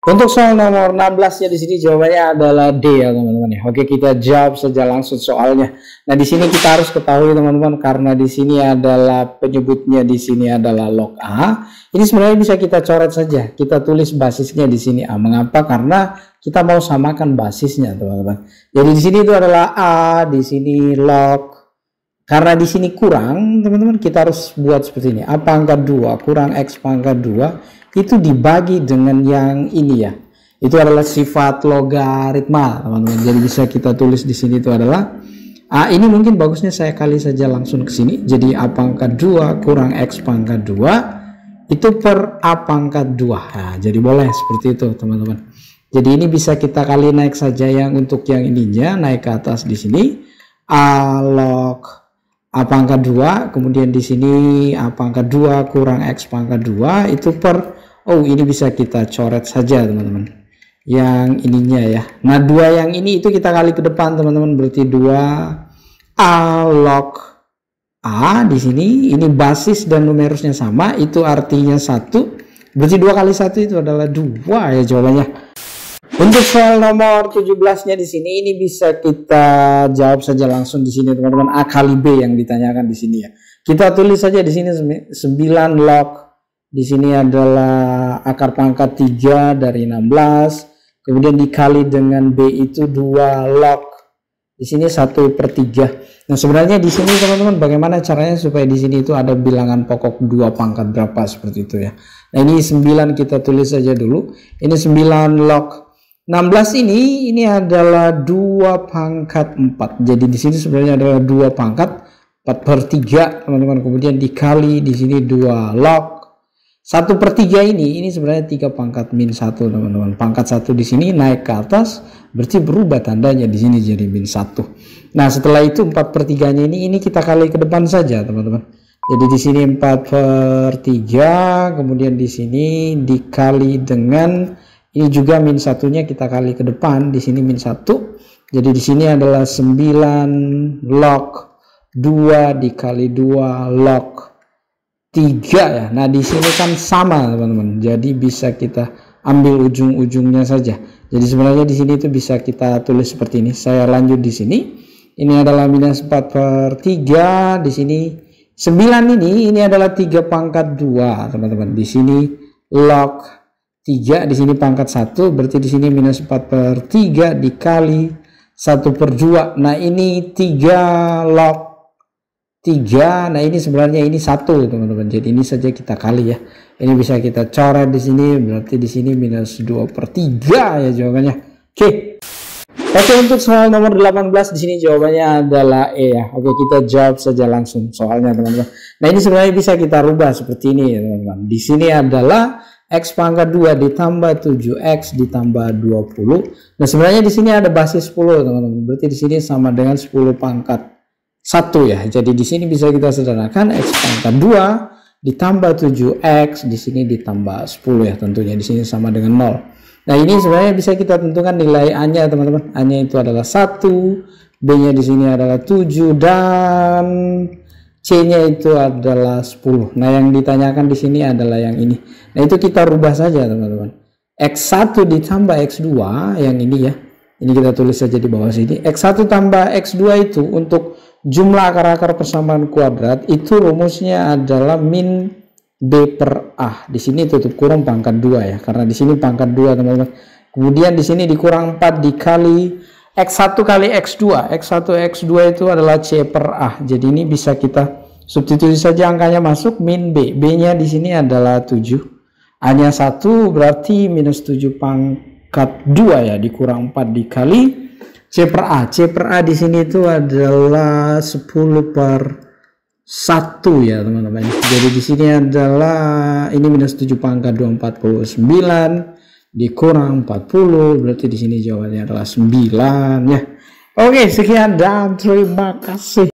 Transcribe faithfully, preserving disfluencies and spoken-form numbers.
Untuk soal nomor enam belas ya di sini jawabannya adalah D ya teman-teman ya. Oke, kita jawab saja langsung soalnya. Nah, di sini kita harus ketahui teman-teman, karena di sini adalah penyebutnya di sini adalah log A. Ini sebenarnya bisa kita coret saja. Kita tulis basisnya di sini A. Mengapa? Karena kita mau samakan basisnya teman-teman. Jadi di sini itu adalah A, di sini log. Karena di sini kurang, teman-teman, kita harus buat seperti ini. A pangkat dua kurang X pangkat dua itu dibagi dengan yang ini ya. Itu adalah sifat logaritma, teman-teman. Jadi bisa kita tulis di sini itu adalah A. Ini mungkin bagusnya saya kali saja langsung ke sini. Jadi A pangkat dua kurang X pangkat dua itu per A pangkat dua. Nah, jadi boleh seperti itu, teman-teman. Jadi ini bisa kita kali naik saja yang untuk yang ininya, naik ke atas di sini. A log A pangkat dua, kemudian di sini A pangkat dua kurang X pangkat dua itu per, oh ini bisa kita coret saja teman-teman, yang ininya ya. Nah, dua yang ini itu kita kali ke depan teman-teman, berarti dua A log A di sini, ini basis dan numerusnya sama, itu artinya satu, berarti dua kali satu itu adalah dua ya jawabannya. Untuk soal nomor tujuh belas-nya di sini, ini bisa kita jawab saja langsung di sini teman-teman, A kali B yang ditanyakan di sini ya. Kita tulis saja di sini sembilan log, di sini adalah akar pangkat tiga dari enam belas, kemudian dikali dengan B itu dua log, di sini satu per tiga. Nah, sebenarnya di sini teman-teman bagaimana caranya supaya di sini itu ada bilangan pokok dua pangkat berapa seperti itu ya. Nah, ini sembilan kita tulis saja dulu. Ini sembilan log enam belas ini ini adalah dua pangkat empat. Jadi di sini sebenarnya adalah dua pangkat empat per tiga, teman-teman. Kemudian dikali di sini dua log satu per tiga ini ini sebenarnya tiga pangkat min satu, teman-teman. Pangkat satu di sini naik ke atas, berarti berubah tandanya di sini jadi min satu. Nah, setelah itu empat per tiga-nya ini ini kita kali ke depan saja, teman-teman. Jadi di sini empat per tiga, kemudian di sini dikali dengan ini juga min satunya kita kali ke depan, di sini min satu. Jadi di sini adalah sembilan log dua dikali dua log tiga ya. Nah, di sini kan sama, teman-teman. Jadi bisa kita ambil ujung-ujungnya saja. Jadi sebenarnya di sini itu bisa kita tulis seperti ini. Saya lanjut di sini. Ini adalah minus empat per tiga, di sini sembilan ini ini adalah tiga pangkat dua, teman-teman. Di sini log tiga, di sini pangkat satu, berarti di sini minus empat per tiga dikali satu per dua. Nah, ini tiga log tiga. Nah, ini sebenarnya ini satu, teman-teman. Jadi ini saja kita kali ya. Ini bisa kita coret di sini, berarti di sini minus dua per tiga ya jawabannya. Oke. Oke, untuk soal nomor delapan belas di sini jawabannya adalah E ya. Oke, kita jawab saja langsung soalnya, teman-teman. Nah, ini sebenarnya bisa kita rubah seperti ini ya, teman-teman. Di sini adalah X pangkat dua ditambah tujuh X ditambah dua puluh. Nah, sebenarnya di sini ada basis sepuluh, teman-teman. Berarti di sini sama dengan sepuluh pangkat satu ya. Jadi di sini bisa kita sederhanakan X pangkat dua ditambah tujuh X, di sini ditambah sepuluh ya, tentunya di sini sama dengan nol. Nah, ini sebenarnya bisa kita tentukan nilai A-nya, teman-teman. A-nya itu adalah satu, B-nya di sini adalah tujuh, dan C-nya itu adalah sepuluh. Nah, yang ditanyakan di sini adalah yang ini. Nah, itu kita rubah saja, teman-teman. X satu ditambah X dua, yang ini ya. Ini kita tulis saja di bawah sini. X satu tambah X dua itu untuk jumlah akar-akar persamaan kuadrat, itu rumusnya adalah min B per A. Di sini tutup kurung pangkat dua ya. Karena di sini pangkat dua, teman-teman. Kemudian di sini dikurang empat dikali X satu kali X dua. X satu X dua itu adalah C per A. Jadi ini bisa kita substitusi saja, angkanya masuk, min B. B-nya di sini adalah tujuh. A-nya satu, berarti minus tujuh pangkat dua ya, dikurang empat dikali C per A. C per A di sini itu adalah sepuluh per satu ya, teman-teman. Jadi di sini adalah ini minus tujuh pangkat dua, empat puluh sembilan. Dikurang empat puluh, berarti di sini jawabannya adalah sembilan ya. Oke, sekian dan terima kasih.